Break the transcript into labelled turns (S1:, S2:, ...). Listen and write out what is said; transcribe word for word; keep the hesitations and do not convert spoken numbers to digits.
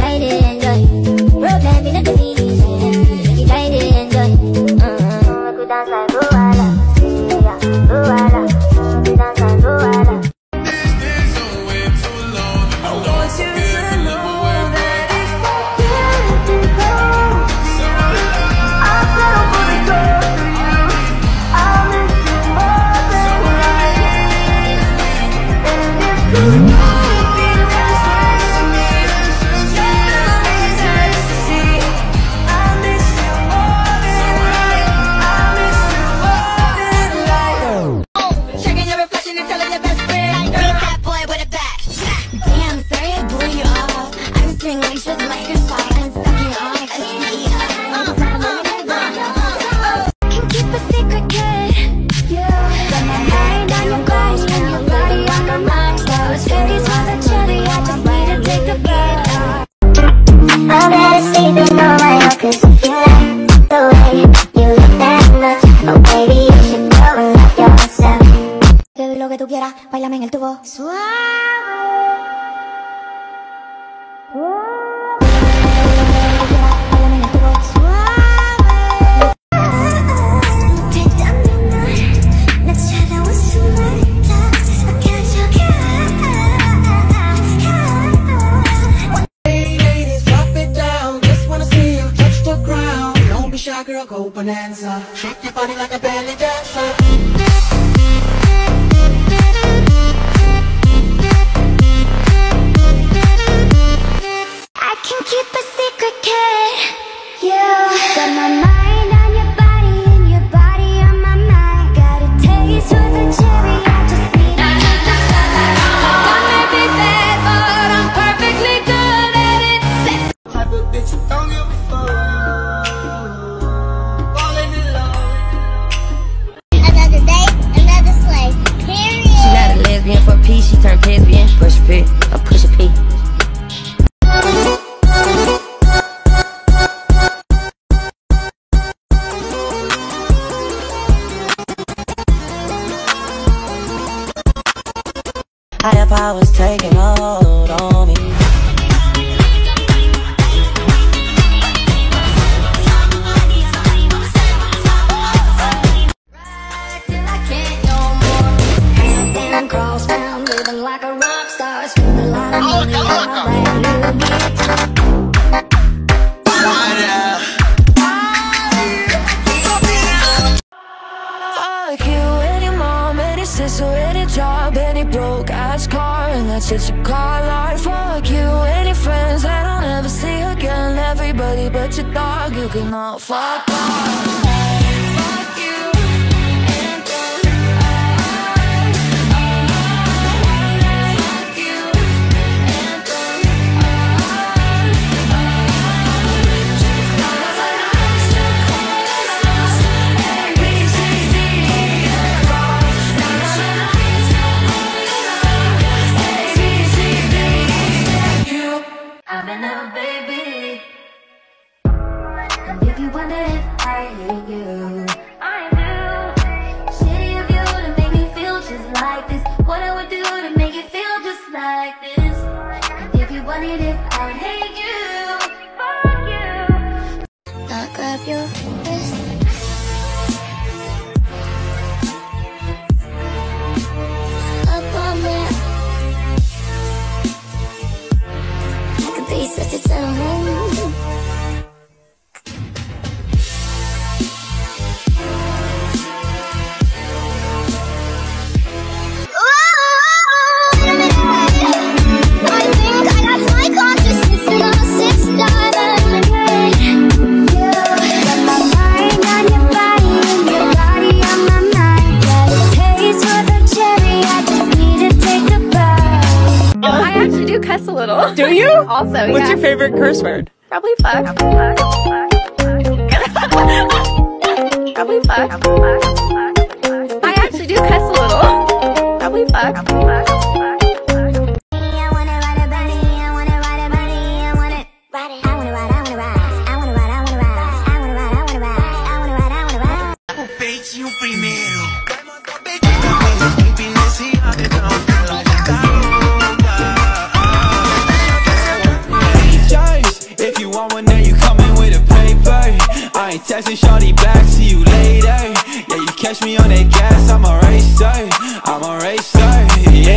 S1: try to enjoy. Problem in the feelings, you try to enjoy. Uh-huh. Make we dance like Luala, yeah, Luala. Make we dance like Luala.
S2: Lo que tú quieras, bailame en el tubo. Suave. Bailame en el tubo. Suave.
S3: Hey ladies, drop it down. Just wanna see you touch the ground. Don't be shy, girl, go bonanza. Shake your body like a belly dancer.
S2: Keep a secret, kid. Yeah. Got my mind on your body and your body on my mind. Got a taste for the cherry. I just need a I may be bad, but I'm perfectly good at it. Sex.
S3: Type of bitch you don't give a fuck. Falling in love.
S1: Another day, another slay. Period.
S4: She not a lesbian for P, she turned lesbian. Push a P, I push a P. Higher powers taking hold on me.
S2: Ride till I can't no more. And cross down, living like a rock star. Spend a lot of money on my brand new guitar.
S5: Fuck you, any mom, any sister, any job, any broke ass car, and that's just your call art. Fuck you, any friends that I'll never see again. Everybody but your dog, you can all fuck off. Fuck you, and don't I, fuck you, and don't
S2: I'm in love, baby. And if you wonder if I hate you, I do. Shitty of you to make me feel just like this. What I would do to make you feel just like this. And if you wondered if I hate you, fuck you. Now grab your wrist. Up on me. Be such a gentleman. I think I got my consciousness in a six diamond. Got my mind on your body and your body on my mind. Got a taste for the cherry. I just need to take a bite.
S6: I actually do cuss a little.
S7: Do you?
S6: Also,
S7: What's
S6: yeah.
S7: your favorite curse word?
S6: Probably fuck. Probably fuck. I actually do cuss a little. Probably fuck.
S3: You primero.
S7: ain't texting shorty back, see you later. Yeah, you catch me on that gas, I'm a racer, I'm a racer, yeah.